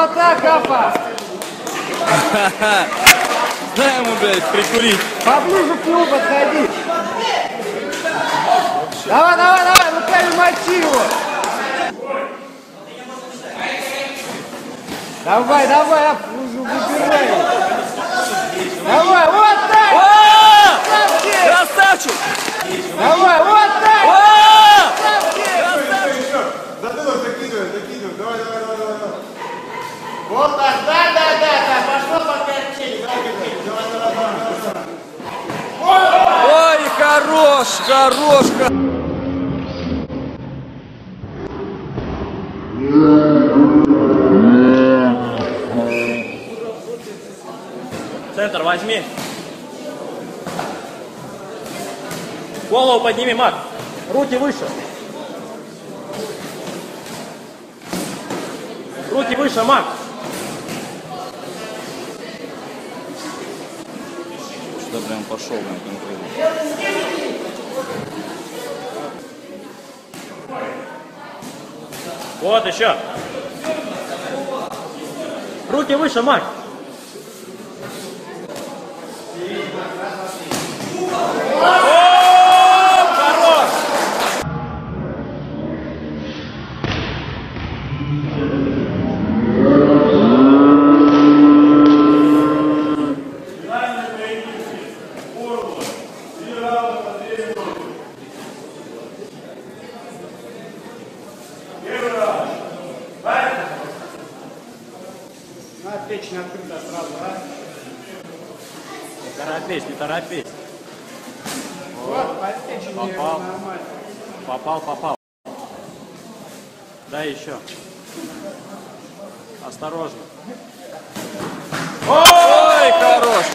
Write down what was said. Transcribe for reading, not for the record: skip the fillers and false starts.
Вот так, Капа! Дай ему, блядь, прикурить. Поближе к нему подходи. Давай, давай, давай, руками мочи его. Давай, давай, выбирай. Давай, вот так. Красавчик! Давай, вот так. Затылок закидываем, закидываем. Давай, давай, давай, давай. Вот так, да. Пошло по 5 тени. Давай, давай. Ой, хорош! Центр возьми. Голову подними, Мак. Руки выше. Руки выше, Мак. Что прям пошел на конкретно. Вот еще. Руки выше, Мак. Хорош! Печень открыта сразу, да? Не торопись, не торопись. Вот, под печень Попал. нормально. Попал. Дай еще. Осторожно. Ой, хорош!